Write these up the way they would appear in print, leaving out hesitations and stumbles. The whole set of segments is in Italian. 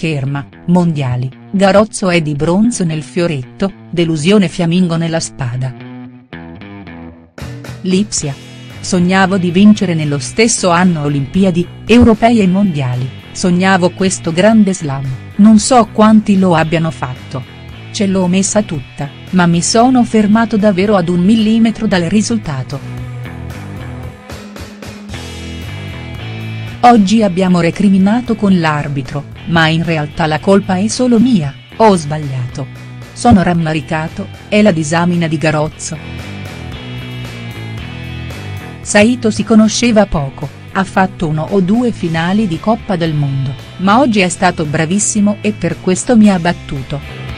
scherma, mondiali, Garozzo è di bronzo nel fioretto, delusione fiammingo nella spada. Lipsia. Sognavo di vincere nello stesso anno Olimpiadi, Europei e Mondiali, sognavo questo grande slam, non so quanti lo abbiano fatto. Ce l'ho messa tutta, ma mi sono fermato davvero ad 1 millimetro dal risultato. Oggi abbiamo recriminato con l'arbitro, ma in realtà la colpa è solo mia, ho sbagliato. Sono rammaricato, è la disamina di Garozzo. Saito si conosceva poco, ha fatto 1 o 2 finali di Coppa del Mondo, ma oggi è stato bravissimo e per questo mi ha battuto.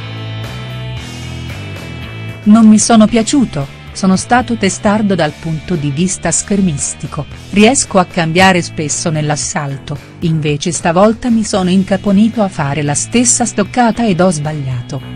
Non mi sono piaciuto, sono stato testardo dal punto di vista schermistico, riesco a cambiare spesso nell'assalto, invece stavolta mi sono incaponito a fare la stessa stoccata ed ho sbagliato.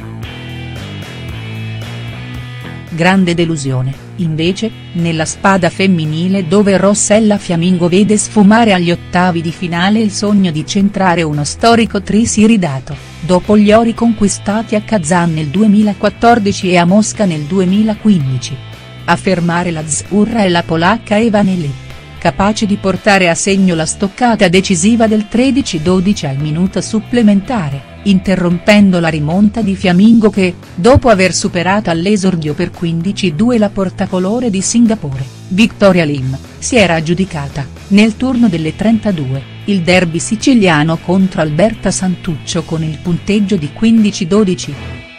Grande delusione, invece, nella spada femminile dove Rossella Fiammingo vede sfumare agli ottavi di finale il sogno di centrare uno storico tris iridato, dopo gli ori conquistati a Kazan nel 2014 e a Mosca nel 2015. A fermare l'azzurra è la polacca Eva Nelly, capace di portare a segno la stoccata decisiva del 13-12 al minuto supplementare, interrompendo la rimonta di Fiammingo che, dopo aver superato all'esordio per 15-2 la portacolore di Singapore, Victoria Lim, si era aggiudicata, nel turno delle 32, il derby siciliano contro Alberta Santuccio con il punteggio di 15-12.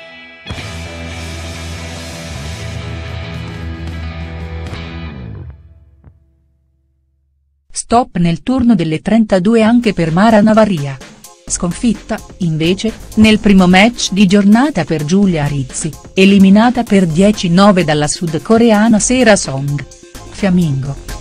Stop nel turno delle 32 anche per Mara Navaria. Sconfitta, invece, nel primo match di giornata per Giulia Rizzi, eliminata per 10-9 dalla sudcoreana Sera Song. Fiammingo.